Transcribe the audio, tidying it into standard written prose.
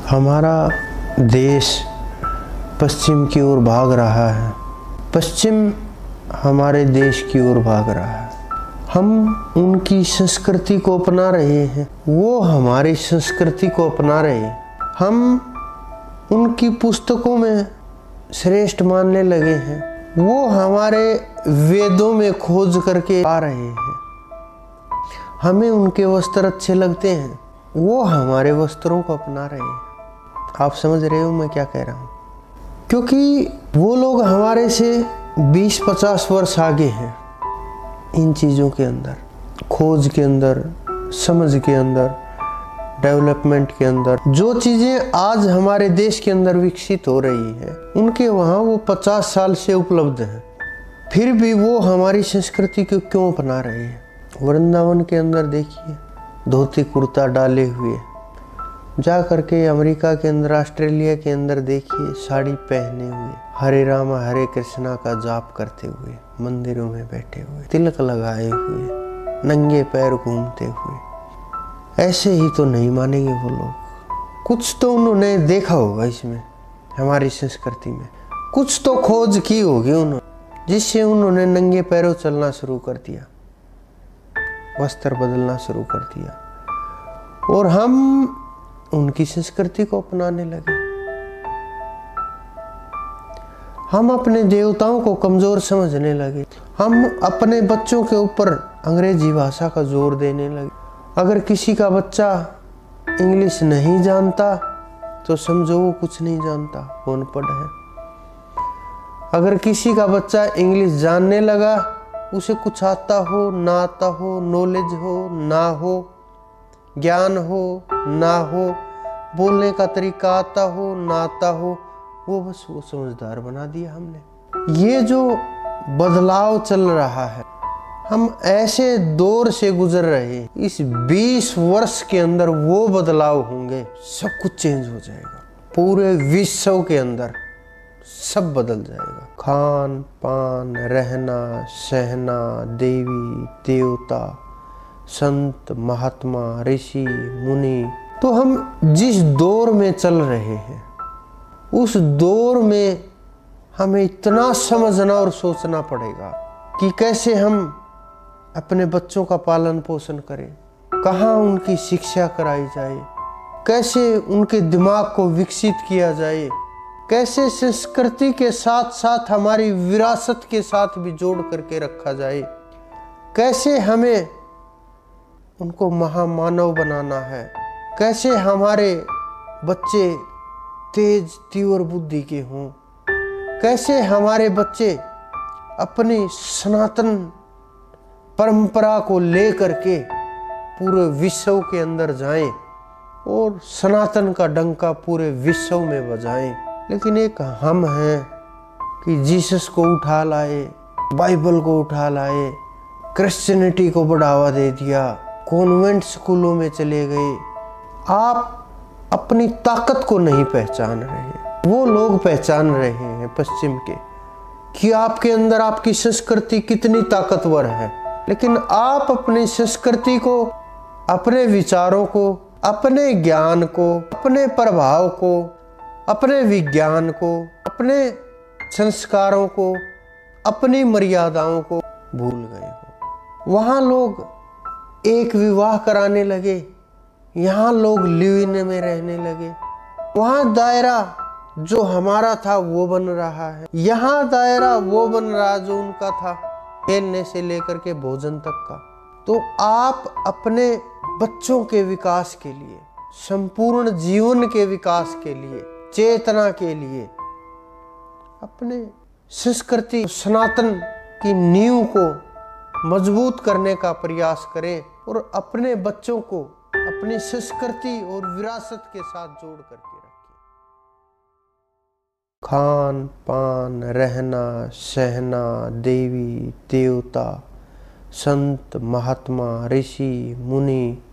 हमारा देश पश्चिम की ओर भाग रहा है, पश्चिम हमारे देश की ओर भाग रहा है। हम उनकी संस्कृति को अपना रहे हैं, वो हमारी संस्कृति को अपना रहे हैं। हम उनकी पुस्तकों में श्रेष्ठ मानने लगे हैं, वो हमारे वेदों में खोज करके आ रहे हैं। हमें उनके वस्त्र अच्छे लगते हैं, वो हमारे वस्त्रों को अपना रहे हैं। आप समझ रहे हो मैं क्या कह रहा हूँ? क्योंकि वो लोग हमारे से 20-50 वर्ष आगे हैं इन चीज़ों के अंदर, खोज के अंदर, समझ के अंदर, डेवलपमेंट के अंदर। जो चीज़ें आज हमारे देश के अंदर विकसित हो रही हैं, उनके वहाँ वो 50 साल से उपलब्ध हैं। फिर भी वो हमारी संस्कृति को क्यों अपना रहे हैं? वृंदावन के अंदर देखिए, धोती कुर्ता डाले हुए, जा करके अमेरिका के अंदर, ऑस्ट्रेलिया के अंदर देखिए, साड़ी पहने हुए, हरे रामा हरे कृष्णा का जाप करते हुए, मंदिरों में बैठे हुए, तिलक लगाए हुए, नंगे पैर घूमते हुए। ऐसे ही तो नहीं मानेंगे वो लोग। कुछ तो उन्होंने देखा होगा इसमें, हमारी संस्कृति में कुछ तो खोज की होगी उन्होंने, जिससे उन्होंने नंगे पैरों चलना शुरू कर दिया, वस्त्र बदलना शुरू कर दिया, और हम उनकी संस्कृति को अपनाने लगे। हम अपने देवताओं को कमजोर समझने लगे। हम अपने बच्चों के ऊपर अंग्रेजी भाषा का जोर देने लगे। अगर किसी का बच्चा इंग्लिश नहीं जानता तो समझो वो कुछ नहीं जानता, वो अनपढ़ है। अगर किसी का बच्चा इंग्लिश जानने लगा, उसे कुछ आता हो ना आता हो, नॉलेज हो ना हो, ज्ञान हो ना हो, बोलने का तरीका आता हो ना आता हो, वो बस वो समझदार बना दिया हमने। ये जो बदलाव चल रहा है, हम ऐसे दौर से गुजर रहे हैं। इस 20 वर्ष के अंदर वो बदलाव होंगे, सब कुछ चेंज हो जाएगा। पूरे विश्व के अंदर सब बदल जाएगा। खान पान, रहना सहना, देवी देवता, संत महात्मा, ऋषि मुनि। तो हम जिस दौर में चल रहे हैं, उस दौर में हमें इतना समझना और सोचना पड़ेगा कि कैसे हम अपने बच्चों का पालन पोषण करें, कहाँ उनकी शिक्षा कराई जाए, कैसे उनके दिमाग को विकसित किया जाए, कैसे संस्कृति के साथ साथ हमारी विरासत के साथ भी जोड़ करके रखा जाए, कैसे हमें उनको महामानव बनाना है, कैसे हमारे बच्चे तेज तीव्र बुद्धि के हों, कैसे हमारे बच्चे अपनी सनातन परंपरा को लेकर के पूरे विश्व के अंदर जाएं और सनातन का डंका पूरे विश्व में बजाएं। लेकिन एक हम हैं कि जीसस को उठा लाए, बाइबल को उठा लाए, क्रिश्चियनिटी को बढ़ावा दे दिया, कॉन्वेंट स्कूलों में चले गए। आप अपनी ताकत को नहीं पहचान रहे, वो लोग पहचान रहे हैं पश्चिम के, कि आपके अंदर आपकी संस्कृति कितनी ताकतवर है। लेकिन आप अपनी संस्कृति को, अपने विचारों को, अपने ज्ञान को, अपने प्रभाव को, अपने विज्ञान को, अपने संस्कारों को, अपनी मर्यादाओं को भूल गए हो। वहाँ लोग एक विवाह कराने लगे, यहाँ लोग लिव इन में रहने लगे। वहाँ दायरा जो हमारा था वो बन रहा है, यहाँ दायरा वो बन रहा जो उनका था, खेलने से लेकर के भोजन तक का। तो आप अपने बच्चों के विकास के लिए, संपूर्ण जीवन के विकास के लिए, चेतना के लिए, अपने संस्कृति सनातन की नींव को मजबूत करने का प्रयास करें और अपने बच्चों को अपनी संस्कृति और विरासत के साथ जोड़ करके रखें। खान पान, रहना सहना, देवी देवता, संत महात्मा, ऋषि मुनि,